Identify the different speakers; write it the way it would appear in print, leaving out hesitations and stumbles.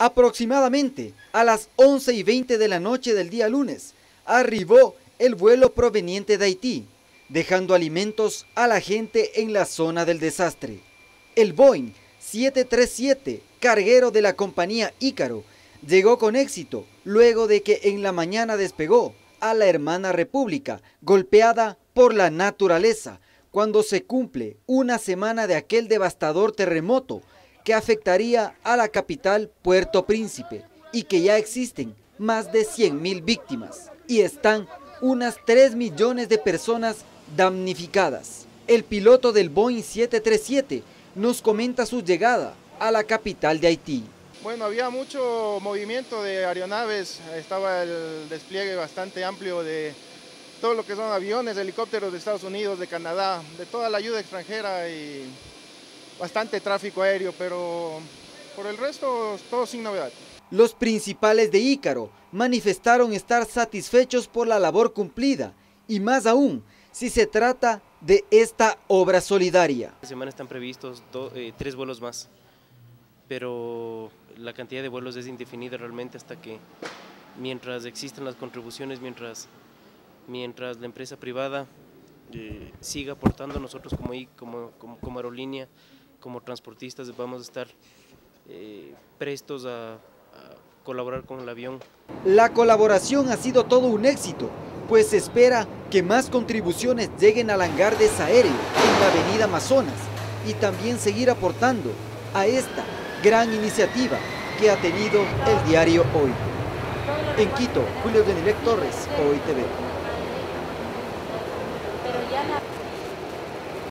Speaker 1: Aproximadamente a las 11:20 de la noche del día lunes, arribó el vuelo proveniente de Haití, dejando alimentos a la gente en la zona del desastre. El Boeing 737, carguero de la compañía Ícaro, llegó con éxito luego de que en la mañana despegó a la hermana república, golpeada por la naturaleza, cuando se cumple una semana de aquel devastador terremoto que afectaría a la capital Puerto Príncipe y que ya existen más de 100.000 víctimas y están unas 3 millones de personas damnificadas. El piloto del Boeing 737 nos comenta su llegada a la capital de Haití.
Speaker 2: Bueno, había mucho movimiento de aeronaves, estaba el despliegue bastante amplio de todo lo que son aviones, helicópteros de Estados Unidos, de Canadá, de toda la ayuda extranjera y bastante tráfico aéreo, pero por el resto todo sin novedad.
Speaker 1: Los principales de Ícaro manifestaron estar satisfechos por la labor cumplida y más aún si se trata de esta obra solidaria.
Speaker 3: Esta semana están previstos 3 vuelos más, pero la cantidad de vuelos es indefinida realmente hasta que mientras existan las contribuciones, mientras la empresa privada siga aportando, nosotros como aerolínea, como transportistas vamos a estar prestos a colaborar con el avión.
Speaker 1: La colaboración ha sido todo un éxito, pues se espera que más contribuciones lleguen al hangar de Saéreo en la avenida Amazonas y también seguir aportando a esta gran iniciativa que ha tenido el diario Hoy. En Quito, Julio Denilec Torres, Hoy TV.